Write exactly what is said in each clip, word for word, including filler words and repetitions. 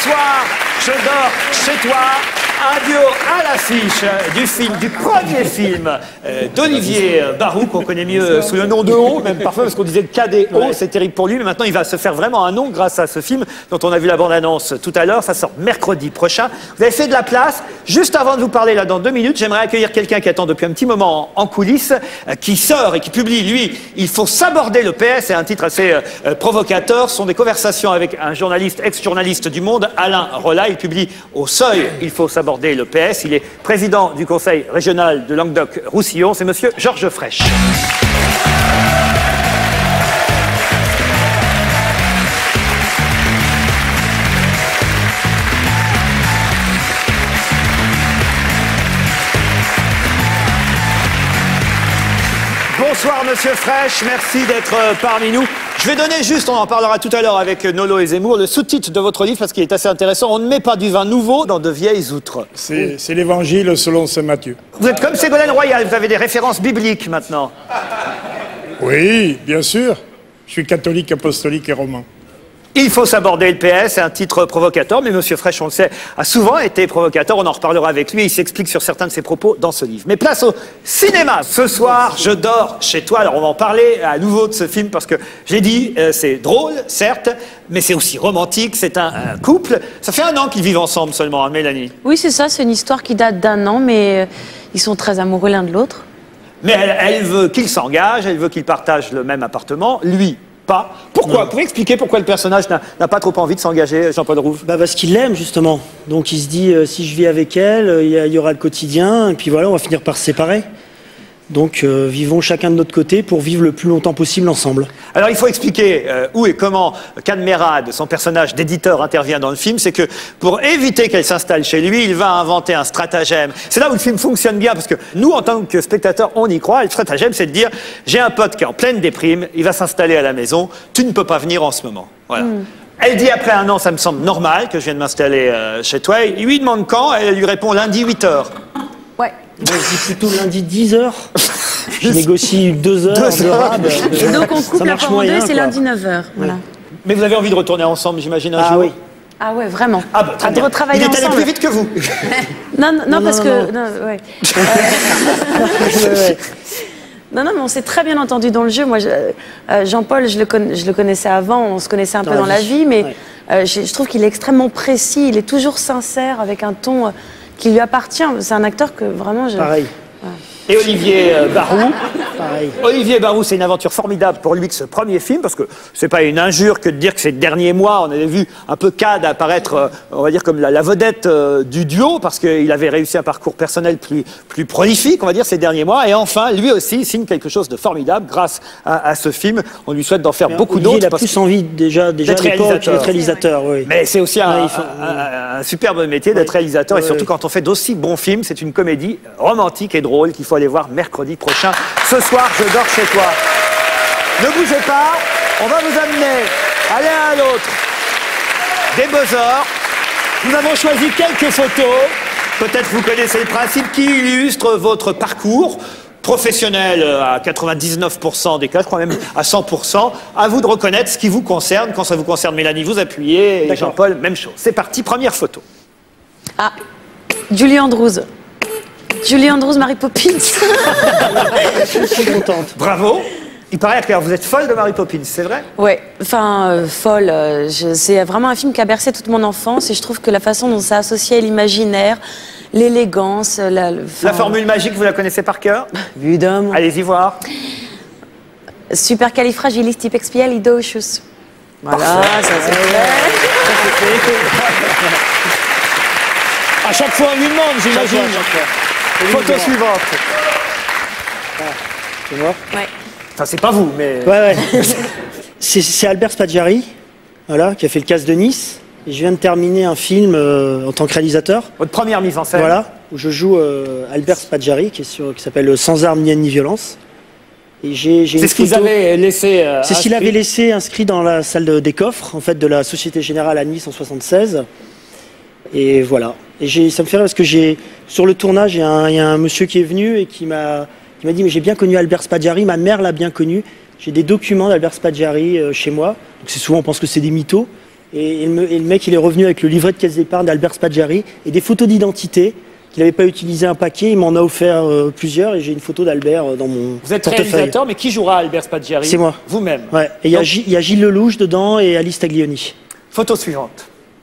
soir, je dors chez toi. Un duo à l'affiche du film, du premier film euh, d'Olivier Barou, qu'on connaît mieux sous le nom de O, même parfois parce qu'on disait K D O, c'est terrible pour lui, mais maintenant il va se faire vraiment un nom grâce à ce film dont on a vu la bande-annonce tout à l'heure. Ça sort mercredi prochain. Vous avez fait de la place. Juste avant de vous parler là dans deux minutes, j'aimerais accueillir quelqu'un qui attend depuis un petit moment en, en coulisses, euh, qui sort et qui publie, lui, Il faut s'aborder le P S, c'est un titre assez euh, provocateur. Ce sont des conversations avec un journaliste, ex-journaliste du Monde, Alain Rolla. Il publie au Seuil Il faut s'aborder le P S. Il est président du conseil régional de Languedoc-Roussillon. C'est monsieur Georges Frêche. Bonsoir monsieur Frêche, merci d'être parmi nous. Je vais donner juste, on en parlera tout à l'heure avec Nolo et Zemmour, le sous-titre de votre livre parce qu'il est assez intéressant. On ne met pas du vin nouveau dans de vieilles outres. C'est l'évangile selon saint Matthieu. Vous êtes comme Ségolène Royal, vous avez des références bibliques maintenant. Oui, bien sûr. Je suis catholique, apostolique et romain. Il faut s'aborder le P S, c'est un titre provocateur, mais monsieur Frêche, on le sait, a souvent été provocateur. On en reparlera avec lui, il s'explique sur certains de ses propos dans ce livre. Mais place au cinéma. Ce soir, je dors chez toi. Alors on va en parler à nouveau de ce film parce que j'ai dit, euh, c'est drôle, certes, mais c'est aussi romantique. C'est un, un couple. Ça fait un an qu'ils vivent ensemble seulement, hein, Mélanie. Oui, c'est ça, c'est une histoire qui date d'un an, mais euh, ils sont très amoureux l'un de l'autre. Mais elle, elle veut qu'il s'engage, elle veut qu'il partage le même appartement, lui pas. Pourquoi? Vous pouvez expliquer pourquoi le personnage n'a pas trop envie de s'engager, Jean-Paul Rouve? Bah parce qu'il l'aime, justement. Donc il se dit, euh, si je vis avec elle, il y, y aura le quotidien, et puis voilà, on va finir par se séparer. Donc euh, vivons chacun de notre côté pour vivre le plus longtemps possible ensemble. Alors il faut expliquer euh, où et comment Cadmerade, son personnage d'éditeur, intervient dans le film. C'est que pour éviter qu'elle s'installe chez lui, il va inventer un stratagème. C'est là où le film fonctionne bien parce que nous, en tant que spectateurs, on y croit. Et le stratagème, c'est de dire, j'ai un pote qui est en pleine déprime, il va s'installer à la maison, tu ne peux pas venir en ce moment. Voilà. Mm. Elle dit après un an, ça me semble normal que je vienne m'installer euh, chez toi. Il lui demande quand, elle lui répond lundi huit heures. Ouais. Moi, je dis plutôt lundi dix heures. Je négocie deux heures de rab. Et donc on coupe la part en deux, c'est lundi neuf heures. Voilà. Mais vous avez envie de retourner ensemble, j'imagine, un ah, jour? Oui. Ah ouais, vraiment. Ah bah, très à bien. de retravailler Il est allé ensemble. plus vite que vous. non, non, non, non, parce non, que... non. Non, ouais. non, non, mais on s'est très bien entendu dans le jeu. Moi, euh, Jean-Paul, je, je le connaissais avant, on se connaissait un dans peu la dans la vie, vie, mais ouais. euh, je, je trouve qu'il est extrêmement précis, il est toujours sincère, avec un ton euh, qui lui appartient. C'est un acteur que vraiment... Je... Pareil. Ouais. Et Olivier euh, Barou. Pareil. Olivier Barou, c'est une aventure formidable pour lui que ce premier film, parce que c'est pas une injure que de dire que ces derniers mois, on avait vu un peu Cad apparaître, euh, on va dire, comme la, la vedette euh, du duo, parce qu'il avait réussi un parcours personnel plus, plus prolifique, on va dire, ces derniers mois. Et enfin, lui aussi signe quelque chose de formidable grâce à, à ce film. On lui souhaite d'en faire Mais beaucoup Olivier, d'autres. il a plus envie déjà, déjà à l'époque d'être réalisateur. Oui. Mais c'est aussi un, ouais, faut... un, un, un superbe métier d'être réalisateur, ouais, et surtout ouais. quand on fait d'aussi bons films. C'est une comédie romantique et drôle qu'il faut aller voir mercredi prochain. Ce soir, je dors chez toi. Ne bougez pas, on va vous amener à l'un à l'autre des buzzers. Nous avons choisi quelques photos. Peut-être vous connaissez le principe, qui illustre votre parcours professionnel à quatre-vingt-dix-neuf pour cent des cas, je crois même à cent pour cent. À vous de reconnaître ce qui vous concerne. Quand ça vous concerne, Mélanie, vous appuyez. Et Jean-Paul, même chose. C'est parti, première photo. Ah, Julie Andrews. Julie Andrews, Mary Poppins. Je suis contente. Bravo. Il paraît que vous êtes folle de Mary Poppins, c'est vrai? Ouais, enfin, euh, folle. Euh, c'est vraiment un film qui a bercé toute mon enfance et je trouve que la façon dont ça associait l'imaginaire, l'élégance, la... La formule magique, vous la connaissez par cœur? Évidemment. Allez-y voir. Supercalifragilisticexpialidocious. Voilà, parfait. Ça c'est fait. À chaque fois, on lui demande, j'imagine. Photo suivante. Ah, tu vois? Ouais. Enfin, c'est pas vous, mais... Ouais, ouais. C'est Albert Spaggiari, voilà, qui a fait le Casse de Nice. Et je viens de terminer un film euh, en tant que réalisateur. Votre première mise en scène. Voilà, où je joue euh, Albert Spaggiari, qui, qui s'appelle Sans armes ni haine ni violence. C'est ce qu'ils avaient laissé. Euh, C'est ce qu'il avait laissé inscrit dans la salle de, des coffres, en fait, de la Société Générale à Nice en soixante-seize. Et voilà. Et ça me fait rire parce que j'ai sur le tournage, il y, y a un monsieur qui est venu et qui m'a qui m'a dit mais j'ai bien connu Albert Spaggiari, ma mère l'a bien connu. J'ai des documents d'Albert Spaggiari euh, chez moi. Donc c'est souvent on pense que c'est des mythos. Et, et, le, et le mec, il est revenu avec le livret de caisse d'épargne d'Albert Spaggiari et des photos d'identité qu'il n'avait pas utilisé un paquet. Il m'en a offert euh, plusieurs et j'ai une photo d'Albert euh, dans mon Vous êtes portefeuille. réalisateur, mais qui jouera Albert Spaggiari? C'est moi. Vous-même. Ouais. Et il y, Donc- y a Gilles Lelouch dedans et Alice Taglioni. Photo suivante.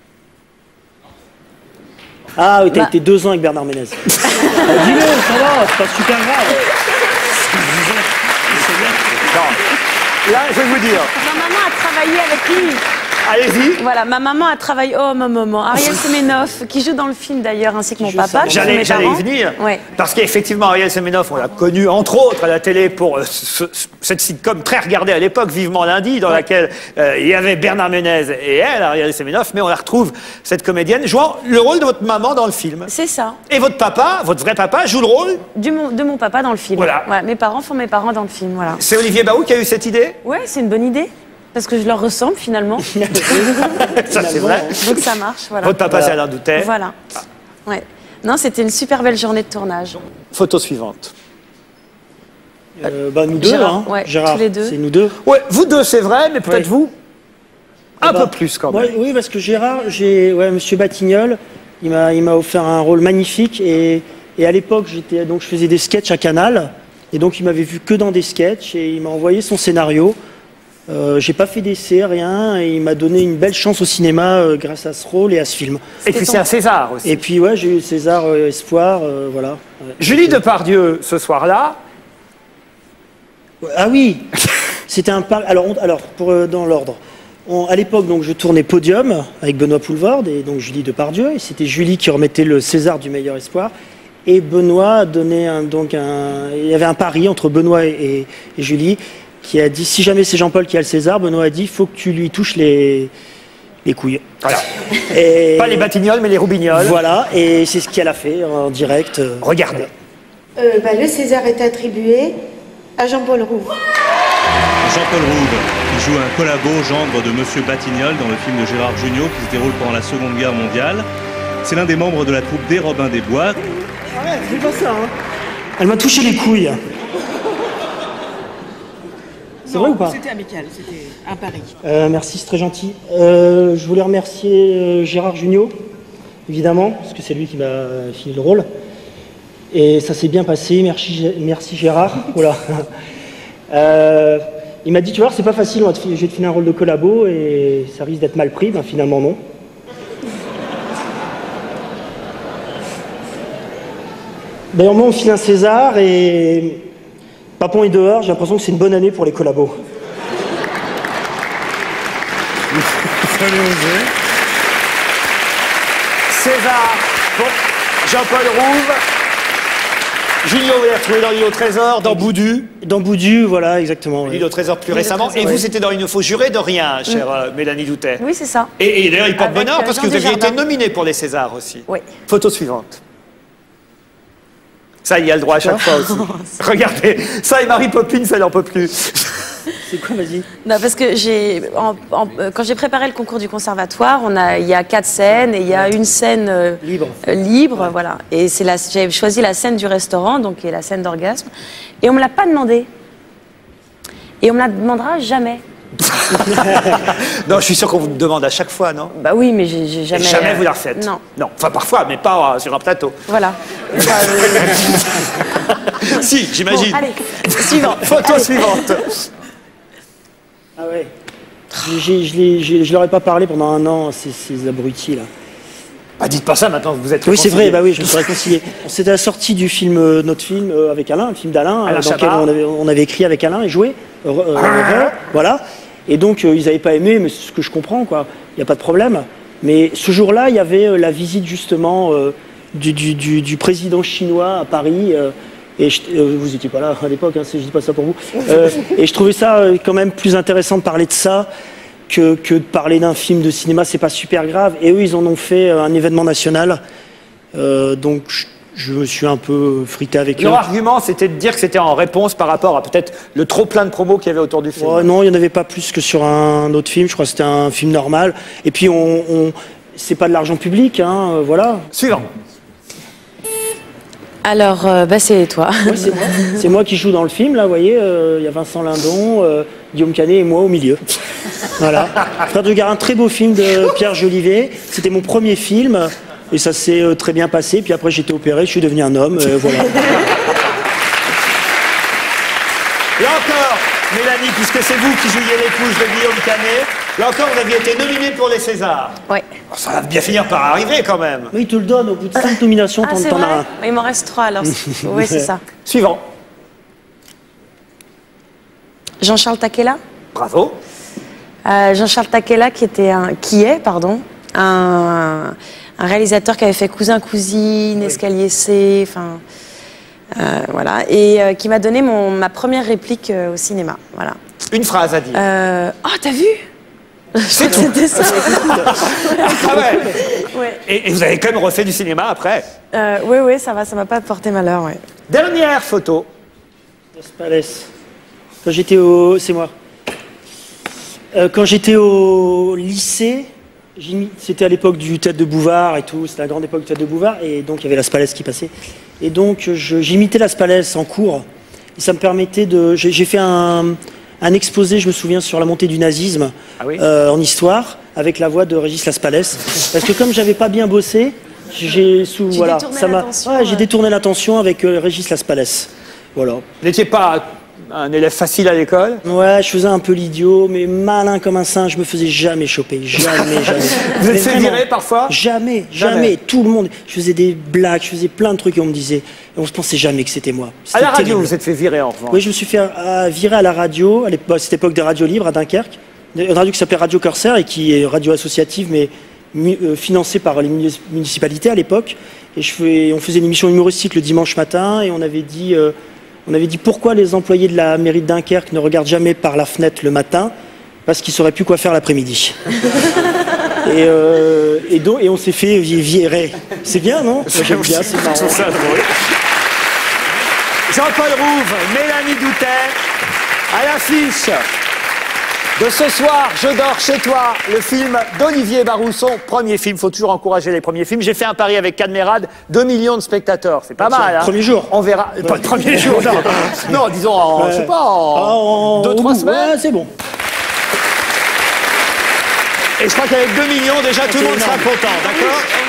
Ah oui, t'as Bah. été deux ans avec Bernard Ménez. Ah, dis-le, ça va, c'est pas super grave. Non. Là, je vais vous dire. Ma maman a travaillé avec lui. Allez-y. Voilà, ma maman a travaillé. Oh, ma maman. Ariel Semenov, qui joue dans le film d'ailleurs, ainsi que mon joue papa. ça. qui sont J'allais mes j'allais y parents. venir. Ouais. Parce qu'effectivement, Ariel Semenov, on l'a connu entre autres à la télé pour euh, ce- ce- cette sitcom très regardée à l'époque, Vivement lundi, dans laquelle euh, il y avait Bernard Ménez et elle, Ariel Semenov, mais on la retrouve, cette comédienne, jouant le rôle de votre maman dans le film. C'est ça. Et votre papa, votre vrai papa, joue le rôle. Du mon- de mon papa dans le film. Voilà. Ouais, mes parents font mes parents dans le film. Voilà. C'est Olivier Baou qui a eu cette idée. Ouais, c'est une bonne idée. Parce que je leur ressemble finalement. Ça, c'est vrai. Donc ça marche. Voilà. Votre papa, c'est Alain Doutet. Voilà. Ouais. Non, c'était une super belle journée de tournage. Photo suivante. Euh, bah, nous deux, Gérard, hein. ouais, Gérard, tous les deux. c'est nous deux. Ouais, vous deux, c'est vrai, mais peut-être Oui. vous un Bah, peu plus quand même. ouais, oui, parce que Gérard, j'ai, ouais, Monsieur Batignolles, il m'a, il m'a offert un rôle magnifique et, et à l'époque, j'étais, donc je faisais des sketchs à Canal et donc il m'avait vu que dans des sketchs et il m'a envoyé son scénario. Euh, j'ai pas fait d'essai, rien, et il m'a donné une belle chance au cinéma euh, grâce à ce rôle et à ce film. Et puis c'est un César aussi. Et puis ouais, j'ai eu César euh, Espoir, euh, voilà. Ouais. Julie Depardieu, ce soir-là, Ah oui, c'était un par... alors, on- alors pour euh, dans l'ordre. On- à l'époque, donc je tournais Podium avec Benoît Poulvorde et donc Julie Depardieu, et c'était Julie qui remettait le César du meilleur espoir. Et Benoît a donné un, donc un, il y avait un pari entre Benoît et, et- et Julie qui a dit si jamais c'est Jean-Paul qui a le César, Benoît a dit il faut que tu lui touches les les couilles. voilà. Et Pas les Batignolles, mais les Roubignoles. voilà, et c'est ce qu'elle a fait en direct. euh, Regardez. Euh, bah, le César est attribué à Jean-Paul Rouve. Jean-Paul Rouve, qui joue un collabo gendre de Monsieur Batignolles dans le film de Gérard Jugnot qui se déroule pendant la Seconde Guerre mondiale. C'est l'un des membres de la troupe des Robins des Bois. Arrête, fais pas ça, hein. Elle m'a touché les couilles. C'est vrai ou pas? C'était amical, c'était un pari. Euh, merci, c'est très gentil. Euh, je voulais remercier euh, Gérard Jugnot, évidemment, parce que c'est lui qui m'a filé le rôle. Et ça s'est bien passé, merci, Gé- merci Gérard. Voilà. Euh, il m'a dit, tu vois, c'est pas facile, on va te filer- je vais te filer un rôle de collabo et ça risque d'être mal pris. Ben, finalement, non. D'ailleurs, moi, on me file un César et Papon est dehors, j'ai l'impression que c'est une bonne année pour les collabos. Fallait oser. César pour Jean-Paul Rouve. Julio, vous l'avez retrouvé dans l'île au trésor, dans Boudu. Dans Boudu, voilà, exactement. ouais. L'île au trésor plus L'île au récemment. trésor, Et vous, oui. c'était dans Il ne faut jurer de rien, chère euh, Mélanie Doutet. Oui, c'est ça. Et, et d'ailleurs, il porte Avec, bonheur euh, parce que Jean vous aviez été Desjardins. nominé pour les Césars aussi. Oui. Photo suivante. Ça, il y a le droit à chaque fois aussi. Regardez, ça et Marie Poppins, elle n'en peut plus. C'est quoi, vas-y? Non, parce que j'ai, en- en- euh, quand j'ai préparé le concours du conservatoire, on a, il y a quatre scènes et il y a une scène euh, Libre. euh, libre, voilà. Et c'est la, j'ai choisi la scène du restaurant, donc qui est la scène d'orgasme. Et on me l'a pas demandé. Et on me la demandera jamais. Non, je suis sûr qu'on vous le demande à chaque fois, non? Bah oui, mais j'ai j'ai Et jamais. jamais euh, vous la refaites. Non. Non, enfin parfois, mais pas euh, sur un plateau. Voilà. Enfin, euh, Si, j'imagine. bon, allez, suivant. Photo Allez. suivante. Ah ouais. J'ai- Je l'ai- j'ai- je leur ai pas parlé pendant un an, ces, ces abrutis là. Ah, dites pas ça maintenant que vous êtes Oui, c'est vrai, réconciliés. bah oui, je me suis réconcilié. C'était la sortie du film, euh, notre film euh, avec Alain, le film d'Alain, Alain euh, dans lequel Chabat. on avait, on avait écrit avec Alain et joué. Euh, euh, euh, voilà. Et donc, euh, ils n'avaient pas aimé, mais c'est ce que je comprends, quoi. Il n'y a pas de problème. Mais ce jour-là, il y avait euh, la visite, justement, euh, du, du, du, du président chinois à Paris. euh, et je- euh, vous n'étiez pas là à l'époque, hein, c'est- je dis pas ça pour vous. Euh, et je trouvais ça euh, quand même plus intéressant de parler de ça que, que de parler d'un film de cinéma. C'est pas super grave. Et eux, ils en ont fait euh, un événement national. Euh, donc, je, je me suis un peu frité avec eux. Leur argument, c'était de dire que c'était en réponse par rapport à peut-être le trop plein de promos qu'il y avait autour du film. Ouais, non, il n'y en avait pas plus que sur un autre film. Je crois que c'était un film normal. Et puis, on, on- c'est pas de l'argent public, hein, euh, voilà. Suivant. Alors, euh, bah, c'est toi. Ouais, c'est moi. C'est moi qui joue dans le film, là, vous voyez. euh, Il y a Vincent Lindon, euh, Guillaume Canet et moi au milieu. Voilà. Frère de Gare, un très beau film de Pierre Jolivet. C'était mon premier film et ça s'est euh, très bien passé. Puis après, j'ai été opéré, je suis devenu un homme. euh, voilà. Là encore, Mélanie, puisque c'est vous qui jouiez l'épouse de Guillaume Canet, là encore, vous aviez été nominée pour les Césars. Ouais. Oh, ça va bien finir par arriver quand même. Mais il te le donne au bout de cinq nominations, Ah, t'en c'est t'en as vrai. un. Il m'en reste trois alors. Oui, c'est ça. Suivant. Jean-Charles Taquella. Bravo. Euh, Jean-Charles Taquella, qui était un, qui est, pardon, un, un réalisateur qui avait fait Cousin Cousine, Escalier C, enfin, euh, voilà, et euh, qui m'a donné mon, ma première réplique euh, au cinéma, voilà. Une phrase à dire. Euh, oh, t'as vu? C'est tout. C'était ça. Ah ouais. Ouais. Et, et vous avez quand même refait du cinéma après. Euh, oui, oui, ça va, ça m'a pas porté malheur, ouais. Dernière photo. Spalès. Quand j'étais au... C'est moi. Euh, quand j'étais au lycée, j'imi- c'était à l'époque du Tête de Bouvard et tout, c'était la grande époque du Tête de Bouvard, et donc il y avait la Spalès qui passait. Et donc je- j'imitais la Spalès en cours, et ça me permettait de... J'ai j'ai fait un, un exposé, je me souviens, sur la montée du nazisme Ah oui. euh, en histoire, avec la voix de Régis Laspalès. Parce que comme j'avais pas bien bossé, j'ai sous... Tu Voilà, détournais ça m'a... l'attention, Ouais, j'ai euh. Ah, détourné l'attention avec euh, Régis Laspalès. Voilà. Vous n'étiez pas un élève facile à l'école? Ouais, je faisais un peu l'idiot, mais malin comme un singe, je me faisais jamais choper. Jamais, jamais. Vous êtes Mais fait vraiment, virer parfois? Jamais, jamais, Jamais. Tout le monde. Je faisais des blagues, je faisais plein de trucs et on me disait. Et on se pensait jamais que c'était moi. À C'était la radio, terrible. vous vous êtes fait virer en revanche. Oui, je me suis fait euh, virer à la radio, à l'époque- à cette époque des radios libres à Dunkerque. Une radio qui s'appelait Radio Corsair et qui est radio associative, mais mu- euh, financée par les muni- municipalités à l'époque. Et je fais, on faisait une émission humoristique le dimanche matin et on avait dit. euh, On avait dit pourquoi les employés de la mairie de Dunkerque ne regardent jamais par la fenêtre le matin, parce qu'ils sauraient plus quoi faire l'après-midi. et, euh, et, donc, et on s'est fait vi- virer. C'est bien, non? Moi, J'aime bien, c'est marrant. tout ça drôle. Jean-Paul Rouve, Mélanie Doutet, à l'affiche de ce soir, Je dors chez toi, le film d'Olivier Barou, son premier film. Faut toujours encourager les premiers films. J'ai fait un pari avec Cadmerade, deux millions de spectateurs. C'est pas mal, hein. Premier jour. On verra. Pas le premier jour, non. Non, disons en, Ouais. je sais pas, en, Ah, en- deux, au trois bout. semaines. Ouais, c'est bon. Et je crois qu'avec deux millions, déjà, tout le monde sera content, d'accord?